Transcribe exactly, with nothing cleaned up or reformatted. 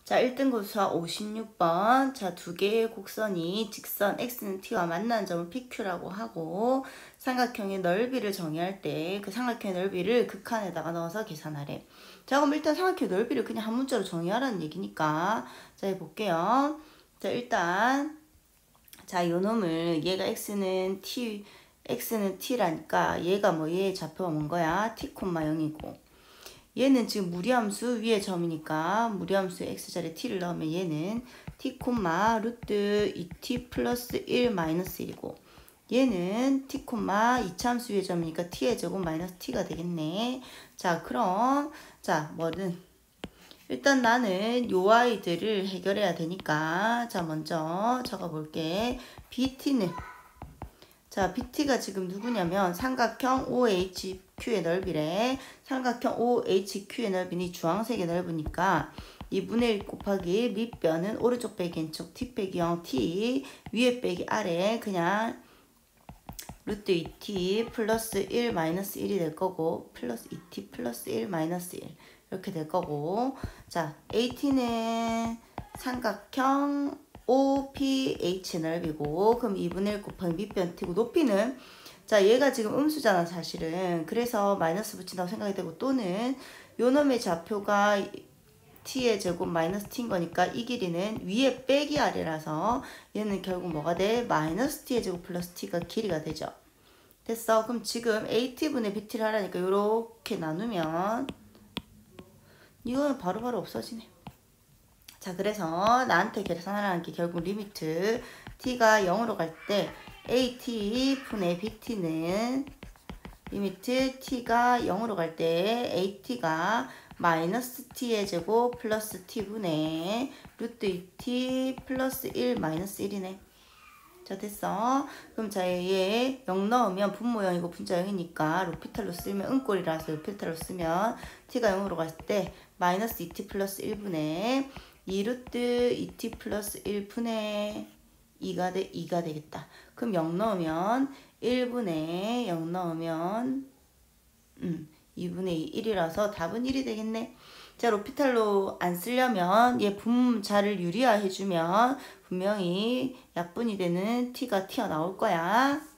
자, 일 등급 수학 오십육 번. 자, 두 개의 곡선이 직선 x는 t와 만나는 점을 피큐라고 하고 삼각형의 넓이를 정의할 때 그 삼각형의 넓이를 극한에다가 넣어서 계산하래. 자, 그럼 일단 삼각형의 넓이를 그냥 한 문자로 정의하라는 얘기니까 자, 해볼게요. 자, 일단 자, 요 놈을 얘가 x는 t x는 t라니까 얘가 뭐 얘의 좌표가 뭔 거야? t, 영이고 얘는 지금 무리함수 위의 점이니까 무리함수 x자리에 t를 넣으면 얘는 t, 루트 이 티 플러스 일 마이너스 일이고 얘는 t, 이차함수 위의 점이니까 t의 제곱 마이너스 t가 되겠네. 자, 그럼 자, 뭐든 일단 나는 요 아이들을 해결해야 되니까 자, 먼저 적어볼게. 비티는 자, 비티가 지금 누구냐면 삼각형 오에이치큐의 넓이래. 삼각형 오에이치큐의 넓이니 주황색의 넓으니까 이분의 일 곱하기 밑변은 오른쪽 빼기 왼쪽 t 빼기 영 t 위에 빼기 아래 그냥 루트 이 티 플러스 일 마이너스 일이 될 거고 플러스 이 티 플러스 일 마이너스 일 이렇게 될 거고 자, 에이티는 삼각형 오피에이치 넓이고 그럼 이분의 일 곱하기 밑변 t고 높이는 자, 얘가 지금 음수잖아 사실은. 그래서 마이너스 붙인다고 생각이 되고 또는 요 놈의 좌표가 t의 제곱 마이너스 t인 거니까 이 길이는 위에 빼기 아래라서 얘는 결국 뭐가 돼? 마이너스 t의 제곱 플러스 t가 길이가 되죠. 됐어. 그럼 지금 에이티분의 비티를 하라니까 요렇게 나누면 이거는 바로바로 바로 없어지네. 자, 그래서 나한테 계산하라는 게 결국 리미트 t가 영으로 갈 때 에이티분의 비티는 리미트 t가 영으로 갈 때 에이티가 마이너스 t의 제곱 플러스 t분의 루트 이 티 플러스 일 마이너스 일이네. 자, 됐어. 그럼 자, 얘 영 넣으면 분모 영이고 분자 영이니까 로피탈로 쓰면 은꼴이라서 로피탈로 쓰면 t가 영으로 갔을 때 마이너스 이 티 플러스 일분의 이 루트 이 티 플러스 일분의 이가 돼, 이가 되겠다. 그럼 영 넣으면 일분의 영 넣으면 음, 이분의 이, 일이라서 답은 일이 되겠네. 자, 로피탈로 안 쓰려면 얘 분자를 유리화해주면 분명히 약분이 되는 t가 튀어나올 거야.